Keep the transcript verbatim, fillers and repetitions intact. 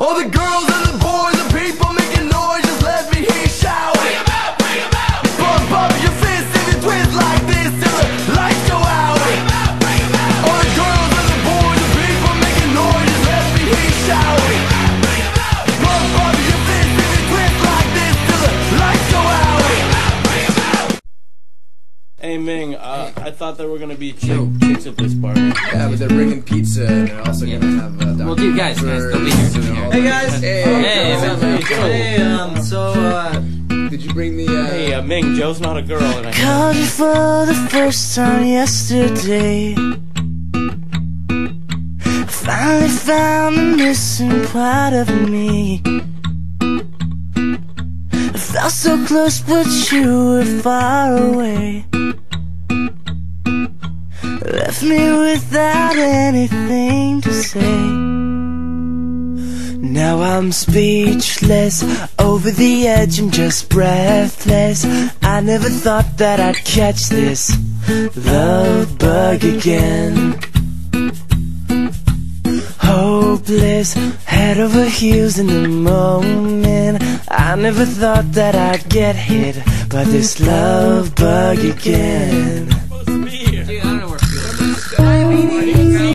All the girls and the boys and people making noise, just let me hear you shout. Bring 'em out, bring 'em out. Bump, bump your fist and you twist like this till the lights go out. Bring 'em out, bring 'em out. All the girls and the boys and people making noise, just let me hear you shout. Bring 'em out, bring 'em out. Bump, bump your fist and you twist like this till the lights go out. Bring 'em out, bring 'em out. Hey Ming, uh, I thought there were gonna be chick chicks at this party. Yeah, but they're bringing pizza and they're also Yeah. gonna have uh, Well, dude, guys, guys, they'll be here, they'll be here. Hey guys! Hey, Hey, what's up, man. man? Hey, um, so, uh... Did you bring the, uh... Hey uh, Ming, Joe's not a girl and I Called you for the first time yesterday. Finally found the missing part of me. I felt so close but you were far away. Left me without anything to say. Now I'm speechless, over the edge, I'm just breathless. I never thought that I'd catch this love bug again. Hopeless, head over heels in the moment. I never thought that I'd get hit by this love bug again.